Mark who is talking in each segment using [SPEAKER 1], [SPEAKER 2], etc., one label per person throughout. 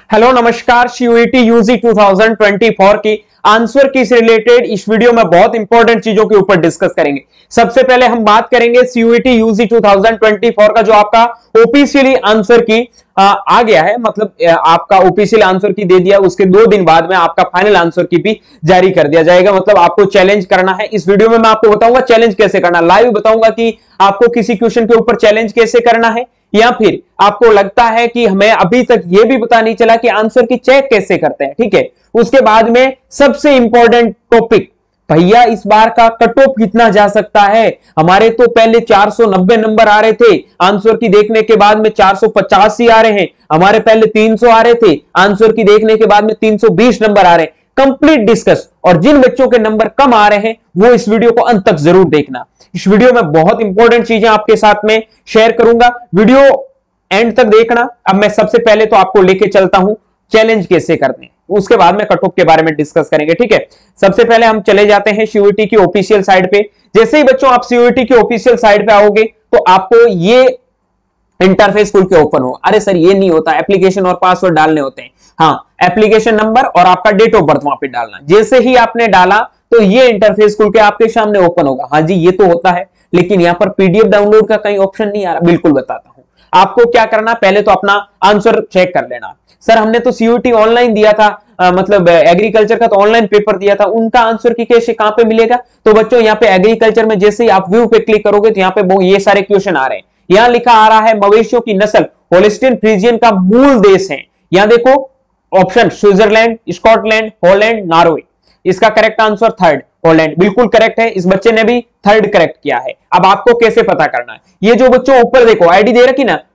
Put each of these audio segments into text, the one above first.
[SPEAKER 1] Hello नमस्कार। CUET UG 2024 की answer की से रिलेटेड इस वीडियो में बहुत इंपॉर्टेंट चीजों के ऊपर डिस्कस करेंगे। सबसे पहले हम बात करेंगे सीयूईटी यूजी 2024 का जो आपका ओपीसीएल आंसर की आ गया है, मतलब आपका ओपीसीएल आंसर की दे दिया, उसके 2 दिन बाद में आपका फाइनल आंसर की भी जारी कर दिया जाएगा। मतलब आपको चैलेंज करना है। इस वीडियो में मैं आपको बताऊंगा चैलेंज कैसे करना, लाइव बताऊंगा कि आपको किसी क्वेश्चन के ऊपर चैलेंज कैसे करना है, या फिर आपको लगता है कि हमें अभी तक यह भी पता नहीं चला कि आंसर की चेक कैसे करते हैं। ठीक है, उसके बाद में सबसे इंपॉर्टेंट टॉपिक, भैया इस बार का कट ऑफ कितना जा सकता है। हमारे तो पहले 490 नंबर आ रहे थे, आंसर की देखने के बाद में 450 ही आ रहे हैं। हमारे पहले 300 आ रहे थे, आंसर की देखने के बाद में 320 नंबर आ रहे हैं। कंप्लीट डिस्कस, और जिन बच्चों के नंबर कम आ रहे हैं वो इस वीडियो को अंत तक जरूर देखना। इस वीडियो में बहुत इंपॉर्टेंट चीजें आपके साथ में शेयर करूंगा, वीडियो एंड तक देखना। अब मैं सबसे पहले तो आपको लेके चलता हूं चैलेंज कैसे करते हैं, उसके बाद में कट ऑफ के बारे में डिस्कस करेंगे। ठीक है, सबसे पहले हम चले जाते हैं सीयूईटी की ऑफिशियल साइट पे। जैसे ही बच्चों आप सीयूईटी की ऑफिशियल साइट पे आओगे तो आपको ये इंटरफेस खुल के ओपन हो। अरे सर ये नहीं होता, एप्लीकेशन और पासवर्ड डालने होते हैं। हाँ, एप्लीकेशन नंबर और आपका डेट ऑफ बर्थ वहां पे डालना। जैसे ही आपने डाला तो ये इंटरफेस खुल के आपके सामने ओपन होगा। हाँ जी, ये तो होता है, लेकिन यहाँ पर पीडीएफ डाउनलोड का कहीं ऑप्शन नहीं आ रहा। बिल्कुल बताता हूं आपको क्या करना। पहले तो अपना आंसर चेक कर लेना। सर हमने तो सीयूईटी ऑनलाइन दिया था, मतलब एग्रीकल्चर का तो ऑनलाइन पेपर दिया था, उनका आंसर की कैसे कहां पे मिलेगा। तो बच्चों यहाँ पे एग्रीकल्चर में जैसे ही आप व्यू पे क्लिक करोगे तो यहाँ पे ये सारे क्वेश्चन आ रहे हैं। यहां लिखा आ रहा है मवेशियों की नस्ल होलिस्टीन फ्रीजियन का मूल देश है। यहां देखो option Switzerland, Scotland, Holland, Norway. इसका करेक्ट आंसर थर्ड हॉलैंड, बिल्कुल करेक्ट है। इस बच्चे ने भी थर्ड करेक्ट किया है। अब आपको कैसे पता करना है, ये जो बच्चों ऊपर देखो आईडी दे रखी ना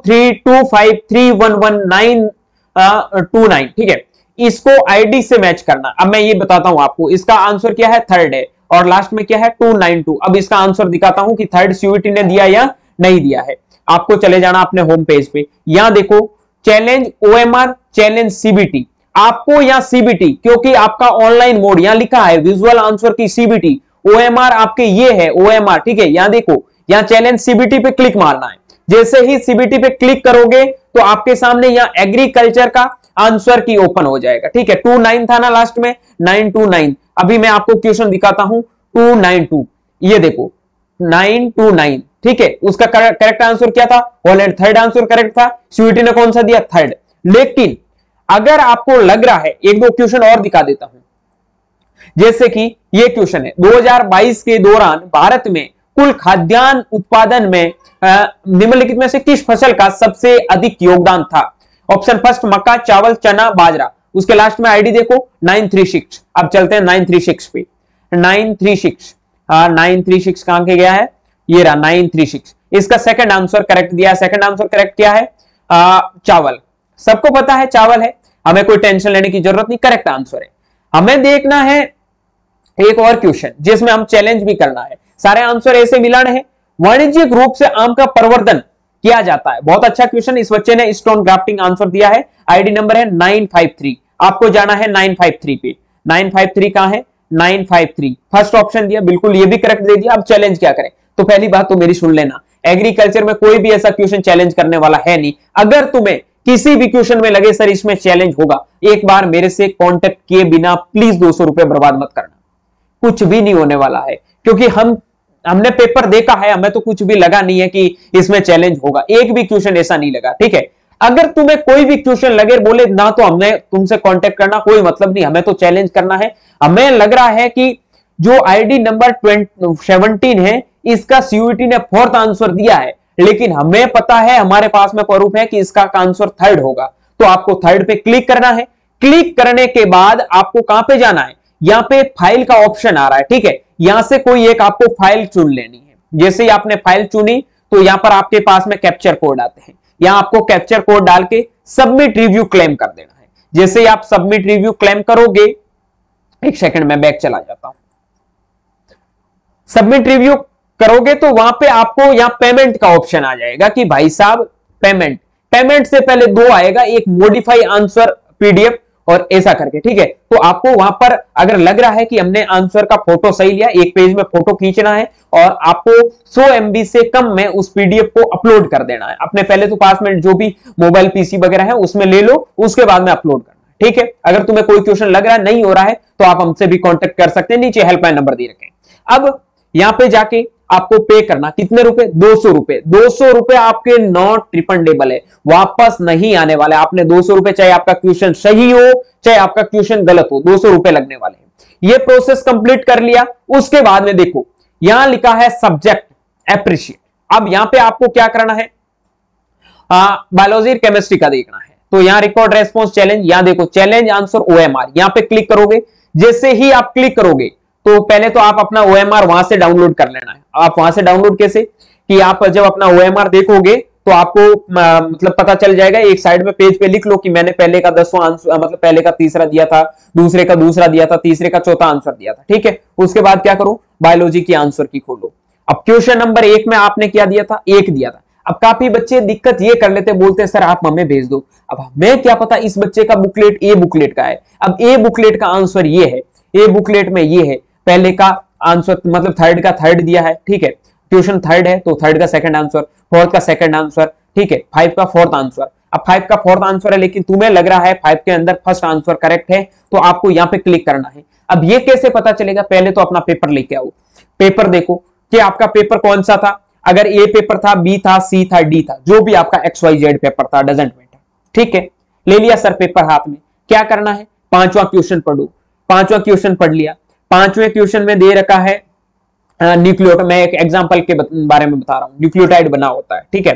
[SPEAKER 1] 2325311929, ठीक है, इसको आईडी से मैच करना। अब मैं ये बताता हूं आपको, इसका आंसर क्या है, थर्ड है, और लास्ट में क्या है 292। अब इसका आंसर दिखाता हूं कि थर्ड सीयूईटी ने दिया या नहीं दिया है। आपको चले जाना अपने होम पेज पे। यहां देखो चैलेंज ओएमआर, चैलेंज सीबीटी। आपको यहां सीबीटी, क्योंकि आपका ऑनलाइन मोड यहां लिखा है विजुअल आंसर की सीबीटी, ओएमआर आपके ये है ओएमआर। ठीक है, यहां देखो, यहां चैलेंज सीबीटी पे क्लिक मारना है। जैसे ही सीबीटी पे क्लिक करोगे तो आपके सामने यहां एग्रीकल्चर का आंसर की ओपन हो जाएगा। ठीक है, 29 था ना लास्ट में, 929। अभी मैं आपको क्वेश्चन दिखाता हूं 292, ये देखो 929। ठीक है, उसका करेक्ट आंसर क्या था, हॉलैंड। थर्ड आंसर करेक्ट था, सीयूईटी ने कौन सा दिया, थर्ड। लेकिन अगर आपको लग रहा है, एक दो क्वेश्चन और दिखा देता हूं। जैसे कि ये क्वेश्चन है, 2022 के दौरान भारत में कुल खाद्यान्न उत्पादन में निम्नलिखित में से किस फसल का सबसे अधिक योगदान था। ऑप्शन फर्स्ट मक्का, चावल, चना, बाजरा। उसके लास्ट में आईडी देखो 936। अब चलते हैं 936 पे। 936 कहां के गया है, ये रहा 936। इसका सेकंड आंसर करेक्ट दिया। सेकंड आंसर करेक्ट क्या है, चावल। सबको पता है चावल है, हमें कोई टेंशन लेने की जरूरत नहीं, करेक्ट आंसर है। हमें देखना है एक और क्वेश्चन जिसमें हम चैलेंज भी करना है। सारे आंसर ऐसे मिलाने हैं। वाणिज्यिक रूप से आम का प्रवर्धन किया जाता है। बहुत अच्छा क्वेश्चन, इस बच्चे ने स्टोन ग्राफ्टिंग आंसर दिया है। आईडी नंबर है 953। आपको जाना है 953 पे। 953 कहां है, 953 फर्स्ट ऑप्शन दिया, बिल्कुल ये भी करेक्ट दे दिया। अब चैलेंज क्या करें, तो पहली बात तो मेरी सुन लेना, एग्रीकल्चर में कोई भी ऐसा क्वेश्चन चैलेंज करने वाला है नहीं। अगर तुम्हें किसी भी क्वेश्चन में लगे सर इसमें चैलेंज होगा, एक बार मेरे से कांटेक्ट किए बिना प्लीज 200 रुपए बर्बाद मत करना। कुछ भी नहीं होने वाला है, क्योंकि हमने पेपर देखा है, हमें तो कुछ भी लगा नहीं है कि इसमें चैलेंज होगा। एक भी क्वेश्चन ऐसा नहीं लगा। ठीक है, अगर तुम्हें कोई भी क्वेश्चन लगे बोले ना, तो हमने तुमसे कांटेक्ट करना कोई मतलब नहीं, हमें तो चैलेंज करना है। हमें लग रहा है कि जो आईडी नंबर 17 है, इसका सीयूईटी ने फोर्थ आंसर दिया है, लेकिन हमें पता है, हमारे पास में प्रूफ है कि इसका आंसर थर्ड होगा। तो आपको थर्ड पे क्लिक करना है। क्लिक करने के बाद आपको कहां पे जाना है, यहां पे फाइल का ऑप्शन आ रहा है। ठीक है, यहां से कोई एक आपको फाइल चुन लेनी है। जैसे ही आपने फाइल चुनी तो यहां पर आपके पास में कैप्चर कोड आते हैं। यहां आपको कैप्चर कोड डाल के सबमिट रिव्यू क्लेम कर देना है। जैसे ही आप सबमिट रिव्यू क्लेम करोगे, एक सेकंड में बैक चला जाता हूं। सबमिट रिव्यू करोगे तो वहां पे आपको यहां पेमेंट का ऑप्शन आ जाएगा कि भाई साहब पेमेंट से पहले दो आएगा, एक मॉडिफाई आंसर पीडीएफ और ऐसा करके, ठीक है। तो आपको वहां पर अगर लग रहा है कि हमने आंसर का फोटो सही लिया, एक पेज में फोटो खींचना है और आपको 100 MB से कम में उस पीडीएफ को अपलोड कर देना है अपने पहले तो पास में जो भी मोबाइल पीसी वगैरह है उसमें ले लो, उसके बाद में अपलोड करना है, ठीक है। अगर तुम्हें कोई क्वेश्चन लग रहा है नहीं हो रहा है तो आप हमसे भी कांटेक्ट कर सकते हैं, नीचे हेल्पलाइन नंबर दे रखे हैं। अब यहां पे जाके आपको पे करना कितने रुपए, 200 रुपए। 200 रुपए आपके नॉट रिफंडेबल है, वापस नहीं आने वाले। आपने 200 रुपए, चाहे आपका क्वेश्चन सही हो चाहे आपका क्वेश्चन गलत हो, 200 रुपए लगने वाले हैं। ये प्रोसेस कंप्लीट कर लिया, उसके बाद में देखो यहां लिखा है सब्जेक्ट एप्रिशिएट। अब यहां पे आपको क्या करना है, बायोलॉजी केमिस्ट्री का देखना है। तो यहां रिकॉर्ड रेस्पॉन्स चैलेंज, यहां देखो चैलेंज आंसर OMR, यहां पे क्लिक करोगे। जैसे ही आप क्लिक करोगे तो पहले तो आप अपना OMR वहां से डाउनलोड कर लेना है। आप वहां से डाउनलोड कैसे, कि आप जब अपना OMR देखोगे तो आपको मतलब पता चल जाएगा, एक साइड में पेज पे लिख लो कि मैंने पहले का 10वां आंसर, मतलब पहले का तीसरा दिया था, दूसरे का दूसरा दिया था, तीसरे का चौथा आंसर दिया था, ठीक है। उसके बाद क्या करो, बायोलॉजी की आंसर की खोलो। अब क्वेश्चन नंबर 1 में आपने क्या दिया था, 1 दिया था। अब काफी बच्चे दिक्कत ये कर लेते, बोलते हैं सर आप हमें भेज दो। अब हमें क्या पता इस बच्चे का बुकलेट ए बुकलेट का है। अब ए बुकलेट का आंसर ये है, ए बुकलेट में ये है, पहले का आंसर मतलब थर्ड का थर्ड दिया है, ठीक है। क्वेश्चन थर्ड है तो थर्ड का सेकंड आंसर, फोर्थ का सेकंड आंसर, ठीक है। 5 का फोर्थ आंसर। अब 5 का फोर्थ आंसर है लेकिन तुम्हें लग रहा है 5 के अंदर फर्स्ट आंसर करेक्ट है, तो आपको यहां पे क्लिक करना है। अब ये कैसे पता चलेगा, पहले तो अपना पेपर लेके आओ, पेपर देखो कि आपका पेपर कौन सा था। अगर ए पेपर था, बी था, सी था, डी था, जो भी आपका XYZ पेपर था, डजंट मैटर, ठीक है। ले लिया सर पेपर हाथ में, क्या करना है, 5वां क्वेश्चन पढ़ो। 5वां क्वेश्चन पढ़ लिया। 5वें क्वेश्चन में दे रखा है न्यूक्लियोटाइड, मैं एक एग्जांपल के बारे में बता रहा हूं, न्यूक्लियोटाइड बना होता है, ठीक है।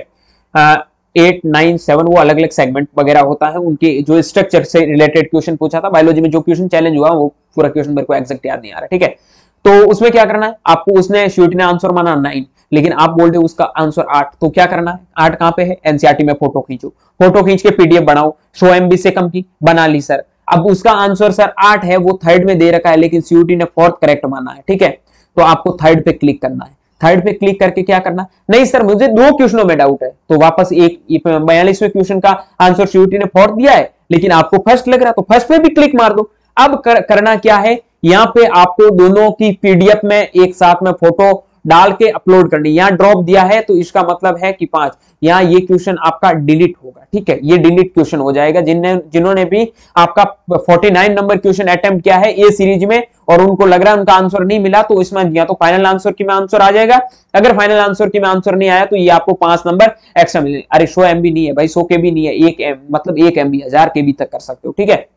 [SPEAKER 1] 8, 9, 7 वो अलग अलग सेगमेंट वगैरह होता है, उनके जो स्ट्रक्चर से रिलेटेड क्वेश्चन पूछा था बायोलॉजी में, जो क्वेश्चन चैलेंज हुआ वो पूरा क्वेश्चन मेरे को एग्जैक्ट याद नहीं आ रहा, ठीक है। तो उसमें क्या करना है आपको, उसने श्यूटी ने आंसर माना 9 लेकिन आप बोल रहे हो उसका आंसर 8, तो क्या करना है, 8 कहां पे है, एनसीईआरटी में फोटो खींचो, फोटो खींच के पीडीएफ बनाओ। 100 MB से कम की बना ली सर। अब उसका आंसर सर 8 है, वो थर्ड में दे रखा है लेकिन सीयूटी ने फोर्थ करेक्ट माना है, ठीक है। तो आपको थर्ड पे क्लिक करना है। थर्ड पे क्लिक करके क्या करना, नहीं सर मुझे 2 क्वेश्चनों में डाउट है, तो वापस एक 42वें क्वेश्चन का आंसर सीयूटी ने फोर्थ दिया है लेकिन आपको फर्स्ट लग रहा है, तो फर्स्ट पे भी क्लिक मार दो। अब करना क्या है, यहां पे आपको दोनों की पीडीएफ में एक साथ में फोटो डाल के अपलोड करनी। यहां ड्रॉप दिया है तो इसका मतलब है कि 5, यहां ये क्वेश्चन आपका डिलीट होगा, ठीक है। ये डिलीट क्वेश्चन हो जाएगा जिन्होंने भी आपका 49 नंबर क्वेश्चन अटेम्प्ट किया है ए सीरीज में और उनको लग रहा है उनका आंसर नहीं मिला, तो इसमें या तो फाइनल आंसर की में आंसर आ जाएगा। अगर फाइनल आंसर की में आंसर नहीं आया तो ये आपको 5 नंबर एक्स्ट्रा मिले। अरे 100 MB नहीं है भाई, 100 KB नहीं है, 1 MB 1000 KB तक कर सकते हो, ठीक है।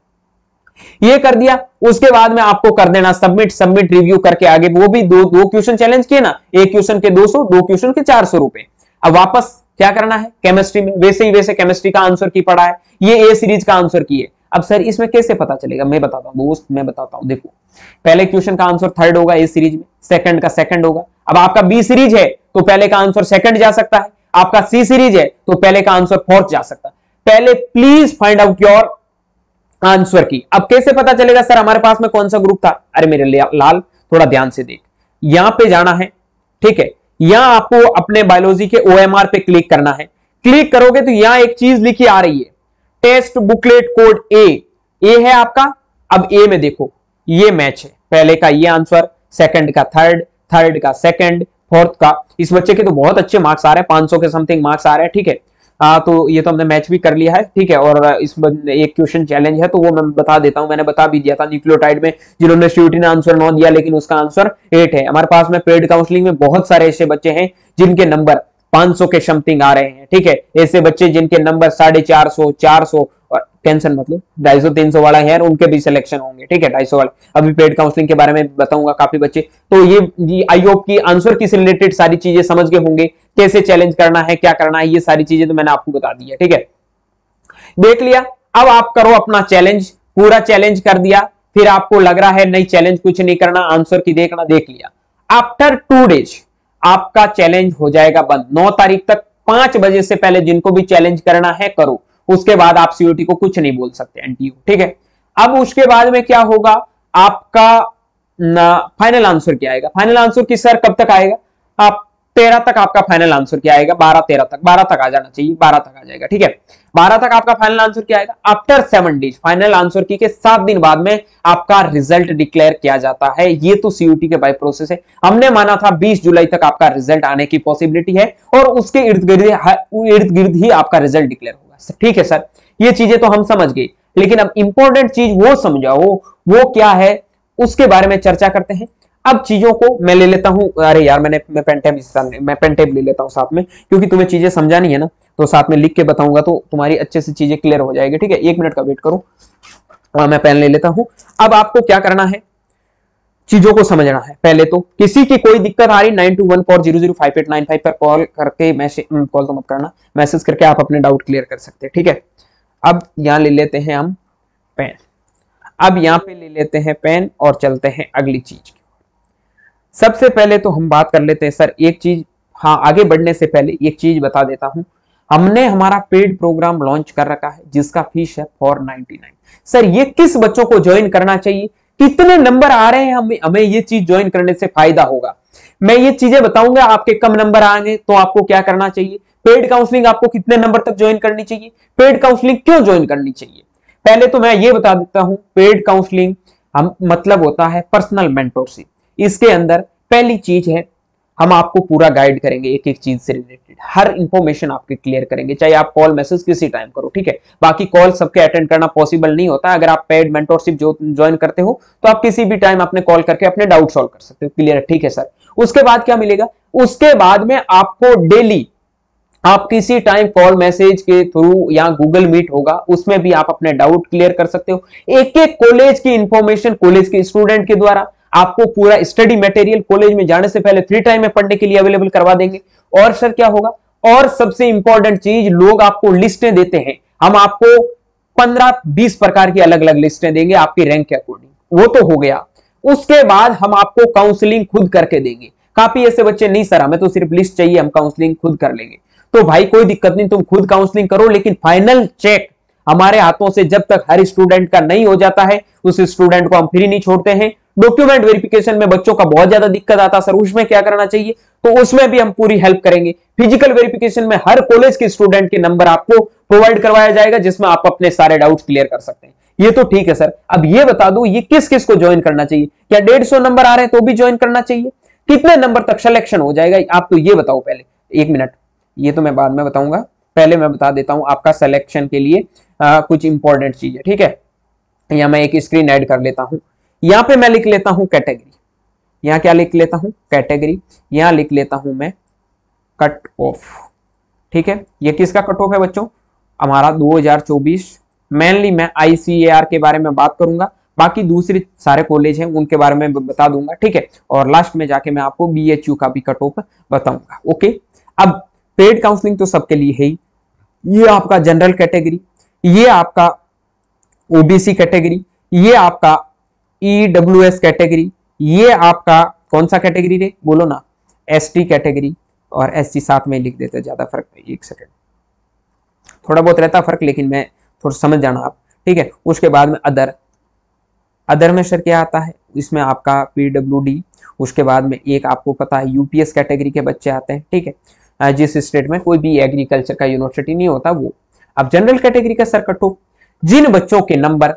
[SPEAKER 1] ये कर दिया, उसके बाद में आपको कर देना सबमिट। सबमिट रिव्यू करके आगे, वो भी दो क्वेश्चन चैलेंज किए ना, एक क्वेश्चन के 200, 2 क्वेश्चन के 400 रुपए। अब वापस क्या करना है, केमिस्ट्री में वैसे केमिस्ट्री का आंसर की पढ़ा है, ये ए सीरीज का आंसर की है। अब सर इसमें कैसे पता चलेगा, मैं बताता हूं दोस्त, मैं बताता हूं। देखो पहले क्वेश्चन का आंसर थर्ड होगा ए सीरीज में, सेकंड का सेकंड होगा। अब आपका बी सीरीज है तो पहले का आंसर सेकंड जा सकता है, आपका सी सीरीज है तो पहले का आंसर फोर्थ जा सकता है। पहले please find out your answer key. अब कैसे पता चलेगा सर हमारे पास में कौन सा ग्रुप था, अरे मेरे लाल थोड़ा ध्यान से देख, यहां पे जाना है, ठीक है। यहां आपको अपने बायोलॉजी के OMR पे क्लिक करना है। क्लिक करोगे तो यहां एक चीज लिखी आ रही है, टेस्ट बुकलेट कोड ए है आपका। अब ए में देखो ये मैच है, पहले का ये आंसर, सेकंड का थर्ड, थर्ड का सेकंड, फोर्थ का। इस बच्चे के तो बहुत अच्छे मार्क्स आ रहे हैं, 500 के समथिंग मार्क्स आ रहे हैं, ठीक है। तो ये तो हमने मैच भी कर लिया है, ठीक है। और इस एक क्वेश्चन चैलेंज है तो वो मैं बता देता हूं, मैंने बता भी दिया था न्यूक्लियोटाइड में जिन्होंने सीयूटी ने आंसर 9 दिया लेकिन उसका आंसर 8 है। हमारे पास में पेड काउंसलिंग में बहुत सारे ऐसे बच्चे हैं जिनके नंबर 500 के समथिंग आ रहे हैं, ठीक है। ऐसे बच्चे जिनके नंबर 450, 400 और टेंशन मतलब 250, 300 वाला है, उनके भी सिलेक्शन होंगे, ठीक है। 250 वाले अभी पेड काउंसलिंग के बारे में बताऊंगा काफी बच्चे। तो ये आई होप की आंसर की रिलेटेड सारी चीजें समझ गए होंगे, कैसे चैलेंज करना है, क्या करना है, ये सारी चीजें तो मैंने आपको बता दी है, ठीक है। देख लिया। अब आप करो अपना चैलेंज, पूरा चैलेंज कर दिया, फिर आपको लग रहा है नहीं चैलेंज कुछ नहीं करना, आंसर की देखना, देख लिया। आफ्टर 2 डेज आपका चैलेंज हो जाएगा बंद। 9 तारीख तक 5 बजे से पहले जिनको भी चैलेंज करना है करो, उसके बाद आप सीयूटी को कुछ नहीं बोल सकते, एनटीयू, ठीक है। अब उसके बाद में क्या होगा, आपका फाइनल आंसर क्या आएगा, फाइनल आंसर की सर कब तक आएगा, आप 13 तक आपका फाइनल आंसर क्या आएगा, 12 तक आ जाना चाहिए, 12 तक आ जाएगा, ठीक है। 12 तक आपका फाइनल आंसर क्या आएगा। आफ्टर 7 डेज, फाइनल आंसर की के 7 दिन बाद में आपका रिजल्ट डिक्लेयर किया जाता है। ये तो सीयूटी के बाय प्रोसेस है। हमने माना था 20 जुलाई तक आपका रिजल्ट आने की पॉसिबिलिटी है और उसके इर्द गिर्द ही आपका रिजल्ट डिक्लेयर होगा, ठीक है सर। ये चीजें तो हम समझ गए, लेकिन अब इंपॉर्टेंट चीज वो समझाओ, वो क्या है, उसके बारे में चर्चा करते हैं। अब चीजों को मैं ले लेता हूं, अरे यार मैं पेन टेप ले लेता हूं साथ में, क्योंकि तुम्हें चीजें समझानी है ना, तो साथ में लिख के बताऊंगा तो तुम्हारी अच्छे से चीजें क्लियर हो जाएगी, ठीक है। 1 मिनट का वेट करो, मैं पेन ले लेता हूं। अब आपको क्या करना है, चीजों को समझना है। पहले तो किसी की कोई दिक्कत आ रही 9214005895 पर कॉल करके, मैसेज कॉल तो मत करना, मैसेज करके आप अपने डाउट क्लियर कर सकते हैं, ठीक है। अब यहां ले लेते हैं हम पेन, अब यहां पे ले लेते हैं पेन और चलते हैं अगली चीज की। सबसे पहले तो हम बात कर लेते हैं सर एक चीज, हाँ आगे बढ़ने से पहले एक चीज बता देता हूं। हमने हमारा पेड प्रोग्राम लॉन्च कर रखा है जिसका फीस है 499। सर ये किस बच्चों को ज्वाइन करना चाहिए, कितने नंबर आ रहे हैं हमें ये चीज ज्वाइन करने से फायदा होगा, मैं ये चीजें बताऊंगा। आपके कम नंबर आएंगे तो आपको क्या करना चाहिए, पेड काउंसलिंग आपको कितने नंबर तक ज्वाइन करनी चाहिए, पेड काउंसलिंग क्यों ज्वाइन करनी चाहिए। पहले तो मैं ये बता देता हूं, पेड काउंसलिंग हम मतलब होता है पर्सनल मेंटोरशिप। इसके अंदर पहली चीज है, हम आपको पूरा गाइड करेंगे, एक एक चीज से रिलेटेड हर इंफॉर्मेशन आपके क्लियर करेंगे, चाहे आप कॉल मैसेज किसी टाइम करो, ठीक है। बाकी कॉल सबके अटेंड करना पॉसिबल नहीं होता। अगर आप पेड मेंटोरशिप जो ज्वाइन करते हो तो आप किसी भी टाइम अपने कॉल करके अपने डाउट सॉल्व कर सकते हो, क्लियर, ठीक है सर। उसके बाद क्या मिलेगा, उसके बाद में आपको डेली आप किसी टाइम कॉल मैसेज के थ्रू या गूगल मीट होगा, उसमें भी आप अपने डाउट क्लियर कर सकते हो। एक एक कॉलेज की इंफॉर्मेशन कॉलेज के स्टूडेंट के द्वारा आपको पूरा स्टडी मटेरियल कॉलेज में जाने से पहले फ्री टाइम में पढ़ने के लिए अवेलेबल करवा देंगे। और सर क्या होगा, और सबसे इंपॉर्टेंट चीज, लोग आपको लिस्टें देते हैं, हम आपको 15-20 प्रकार की अलग अलग लिस्टें देंगे आपकी रैंक के अकॉर्डिंग, वो तो हो गया। उसके बाद हम आपको काउंसलिंग खुद करके देंगे। काफी ऐसे बच्चे, नहीं सर हमें तो सिर्फ लिस्ट चाहिए, हम काउंसलिंग खुद कर लेंगे, तो भाई कोई दिक्कत नहीं, तुम खुद काउंसलिंग करो, लेकिन फाइनल चेक हमारे हाथों से जब तक हर स्टूडेंट का नहीं हो जाता है, उस स्टूडेंट को हम फ्री नहीं छोड़ते हैं। डॉक्यूमेंट वेरिफिकेशन में बच्चों का बहुत ज्यादा दिक्कत आता है सर, उसमें क्या करना चाहिए, तो उसमें भी हम पूरी हेल्प करेंगे। फिजिकल वेरिफिकेशन में हर कॉलेज के स्टूडेंट के नंबर आपको प्रोवाइड करवाया जाएगा, जिसमें आप अपने सारे डाउट्स क्लियर कर सकते हैं। ये तो ठीक है सर। अब ये बता दो, ये किस किस को ज्वाइन करना चाहिए, क्या 150 नंबर आ रहे हैं तो भी ज्वाइन करना चाहिए, कितने नंबर तक सिलेक्शन हो जाएगा, आप तो ये बताओ पहले। 1 मिनट, ये तो मैं बाद में बताऊंगा, पहले मैं बता देता हूं आपका सिलेक्शन के लिए कुछ इंपॉर्टेंट चीज है, ठीक है। यहां मैं एक स्क्रीन ऐड कर लेता हूं, यहां पे मैं लिख लेता हूं कैटेगरी, यहां क्या लिख लेता हूं कैटेगरी, यहां लिख लेता हूं मैं कट ऑफ, ठीक है। ये किसका कट ऑफ है बच्चों, हमारा 2024। मेनली मैं ICAR के बारे में बात करूंगा, बाकी दूसरे सारे कॉलेज हैं उनके बारे में बता दूंगा, ठीक है। और लास्ट में जाके मैं आपको BHU का भी कट ऑफ बताऊंगा, ओके। अब पेड काउंसलिंग तो सबके लिए है ही, ये आपका जनरल कैटेगरी, ये आपका OBC कैटेगरी, ये आपका EWS कैटेगरी, ये आपका कौन सा कैटेगरी रे बोलो ना, ST कैटेगरी, और SC साथ में लिख देते, ज्यादा फर्क नहीं, 1 सेकंड, थोड़ा बहुत रहता फर्क, लेकिन मैं थोड़ा समझ जाना आप, ठीक है। उसके बाद में अदर में सर क्या आता है, इसमें आपका PWD, उसके बाद में एक आपको पता है UPS कैटेगरी के बच्चे आते हैं, ठीक है, जिस स्टेट में कोई भी एग्रीकल्चर का यूनिवर्सिटी नहीं होता वो। अब जनरल कैटेगरी का सर कट ऑफ, जिन बच्चों के नंबर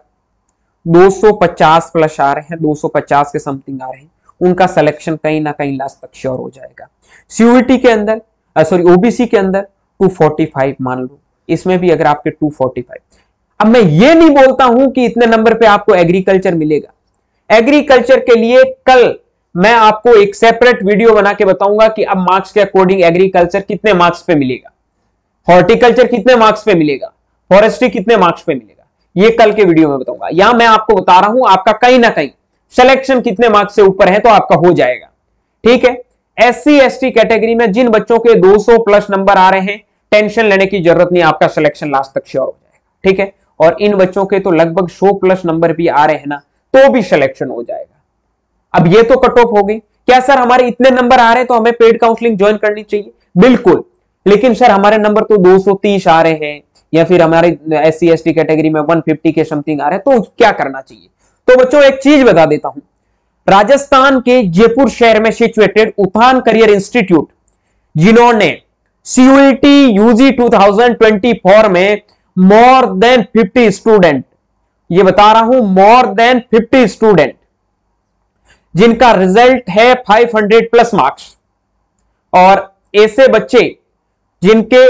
[SPEAKER 1] 250 प्लस आ रहे हैं, 250 के समथिंग आ रहे हैं, उनका सिलेक्शन कहीं ना कहीं लास्ट तक श्योर हो जाएगा। CUET के अंदर, सॉरी OBC के अंदर 245 मान लो, इसमें भी अगर आपके 245, अब मैं ये नहीं बोलता हूं कि इतने नंबर पे आपको एग्रीकल्चर मिलेगा। एग्रीकल्चर के लिए कल मैं आपको एक सेपरेट वीडियो बना के बताऊंगा कि अब मार्क्स के अकॉर्डिंग एग्रीकल्चर कितने मार्क्स पे मिलेगा, हॉर्टिकल्चर कितने मार्क्स पे मिलेगा, फॉरेस्ट्री कितने मार्क्स पे मिलेगा, ये कल के वीडियो में बताऊंगा। यहां मैं आपको बता रहा हूं आपका कहीं ना कहीं सिलेक्शन कितने मार्क्स से ऊपर है तो आपका हो जाएगा, ठीक है। SC ST कैटेगरी में जिन बच्चों के 200 प्लस नंबर आ रहे हैं, टेंशन लेने की जरूरत नहीं, आपका सिलेक्शन लास्ट तक श्योर हो जाएगा, ठीक है। और इन बच्चों के तो लगभग 100 प्लस नंबर भी आ रहे हैं ना, तो भी सिलेक्शन हो जाएगा। अब ये तो कट ऑफ हो गई। क्या सर हमारे इतने नंबर आ रहे हैं तो हमें पेड काउंसलिंग ज्वाइन करनी चाहिए, बिल्कुल, लेकिन सर हमारे नंबर तो 230 आ रहे हैं, या फिर हमारे SC ST कैटेगरी में 150 के समथिंग आ रहे हैं, तो क्या करना चाहिए। तो बच्चों एक चीज बता देता हूं, राजस्थान के जयपुर शहर में सिचुएटेड उठान करियर इंस्टीट्यूट जिन्होंने सीयूईटी यूजी 2024 में मोर देन 50 स्टूडेंट, ये बता रहा हूं मोर देन 50 स्टूडेंट जिनका रिजल्ट है 500 प्लस मार्क्स, और ऐसे बच्चे जिनके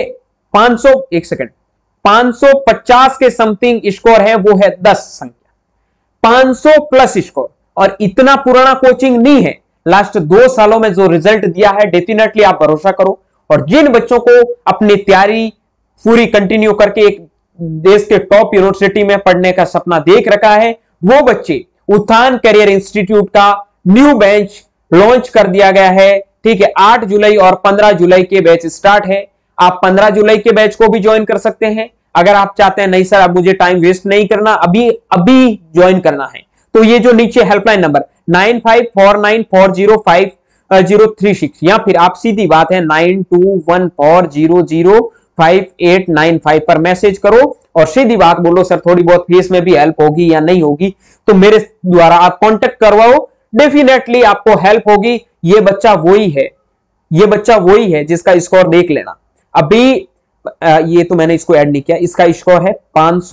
[SPEAKER 1] 550 के समथिंग स्कोर है, वो है 10 संख्या, 500 प्लस स्कोर, और इतना पुराना कोचिंग नहीं है। लास्ट 2 सालों में जो रिजल्ट दिया है, डेफिनेटली आप भरोसा करो। और जिन बच्चों को अपनी तैयारी पूरी कंटिन्यू करके एक देश के टॉप यूनिवर्सिटी में पढ़ने का सपना देख रखा है, वो बच्चे उत्थान करियर इंस्टीट्यूट का न्यू बैच लॉन्च कर दिया गया है। ठीक है, 8 जुलाई और 15 जुलाई के बैच स्टार्ट है। आप 15 जुलाई के बैच को भी ज्वाइन कर सकते हैं। अगर आप चाहते हैं नहीं सर अब मुझे टाइम वेस्ट नहीं करना, अभी ज्वाइन करना है, तो ये जो नीचे हेल्पलाइन नंबर 9549405036, या फिर आप सीधी बात है 9214005895 पर मैसेज करो और सीधी बात बोलो सर थोड़ी बहुत फीस में भी हेल्प होगी या नहीं होगी, तो मेरे द्वारा आप कांटेक्ट करवाओ, डेफिनेटली आपको हेल्प होगी। ये बच्चा वही है जिसका स्कोर देख लेना। अभी ये तो मैंने इसको ऐड नहीं किया, इसका स्कोर है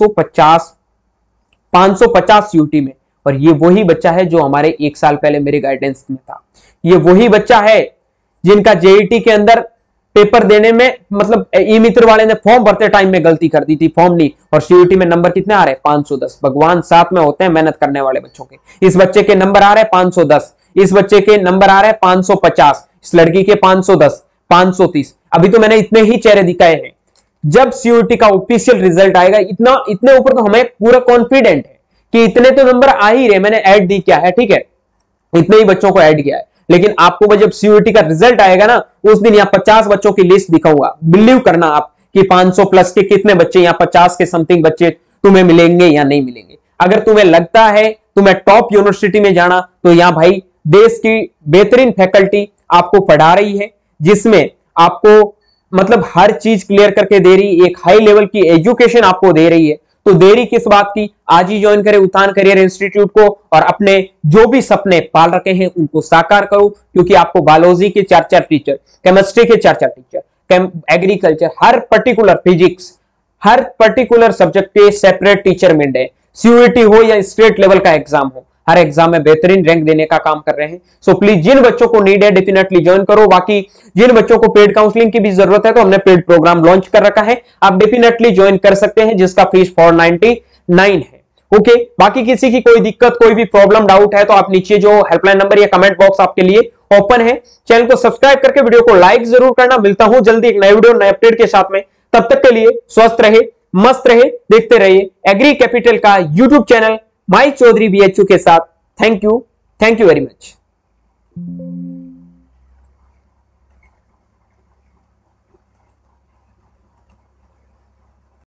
[SPEAKER 1] 550 यूटी में, और ये वही बच्चा है जो हमारे 1 साल पहले मेरे गाइडेंस में था। ये वही बच्चा है जिनका जेईटी के अंदर पेपर देने में, मतलब ई मित्र वाले ने फॉर्म भरते टाइम में गलती कर दी थी, फॉर्म नहीं, और सीयूटी में नंबर कितने आ रहे हैं 510। भगवान साथ में होते हैं मेहनत करने वाले बच्चों के। इस बच्चे के नंबर आ रहे हैं 510, इस बच्चे के नंबर आ रहे हैं 550, इस लड़की के 510, 530। अभी तो मैंने इतने ही चेहरे दिखाए हैं। जब सीयूटी का ऑफिशियल रिजल्ट आएगा, इतने ऊपर तो हमें पूरा कॉन्फिडेंट है कि इतने तो नंबर आ ही रहे, मैंने ऐड दी किया है, ठीक है, इतने ही बच्चों को ऐड किया है। लेकिन आपको जब सीयूटी का रिजल्ट आएगा ना, उस दिन यहाँ 50 बच्चों की लिस्ट दिखाऊंगा। बिलीव करना आप कि 500 प्लस के कितने बच्चे, यहाँ 50 के समथिंग बच्चे तुम्हें मिलेंगे या नहीं मिलेंगे। अगर तुम्हें लगता है तुम्हें टॉप यूनिवर्सिटी में जाना, तो यहाँ भाई देश की बेहतरीन फैकल्टी आपको पढ़ा रही है, जिसमें आपको मतलब हर चीज क्लियर करके दे रही, एक हाई लेवल की एजुकेशन आपको दे रही है। तो देरी किस बात की, आज ही ज्वाइन करें उत्थान करियर इंस्टीट्यूट को और अपने जो भी सपने पाल रखे हैं उनको साकार करो, क्योंकि आपको बायोलॉजी के 4 टीचर, केमिस्ट्री के 4 टीचर, एग्रीकल्चर, हर पर्टिकुलर फिजिक्स, हर पर्टिकुलर सब्जेक्ट के सेपरेट टीचर मिल रहे। सीयूईटी हो या स्टेट लेवल का एग्जाम हो, हर एग्जाम में बेहतरीन रैंक देने का काम कर रहे हैं। सो प्लीज जिन बच्चों को नीड है डेफिनेटली ज्वाइन करो। बाकी जिन बच्चों को पेड काउंसलिंग की भी जरूरत है, तो हमने पेड प्रोग्राम लॉन्च कर रखा है, आप डेफिनेटली ज्वाइन कर सकते हैं, जिसका फीस 499 है। ओके, बाकी किसी की कोई दिक्कत, कोई भी प्रॉब्लम, डाउट है, तो आप नीचे जो हेल्पलाइन नंबर या कमेंट बॉक्स आपके लिए ओपन है। चैनल को सब्सक्राइब करके वीडियो को लाइक जरूर करना। मिलता हूं जल्दी एक नए वीडियो नए अपडेट के साथ में। तब तक के लिए स्वस्थ रहे, मस्त रहे, देखते रहिए एग्री कैपिटल का यूट्यूब चैनल माई चौधरी बीएचयू के साथ। Thank you very much.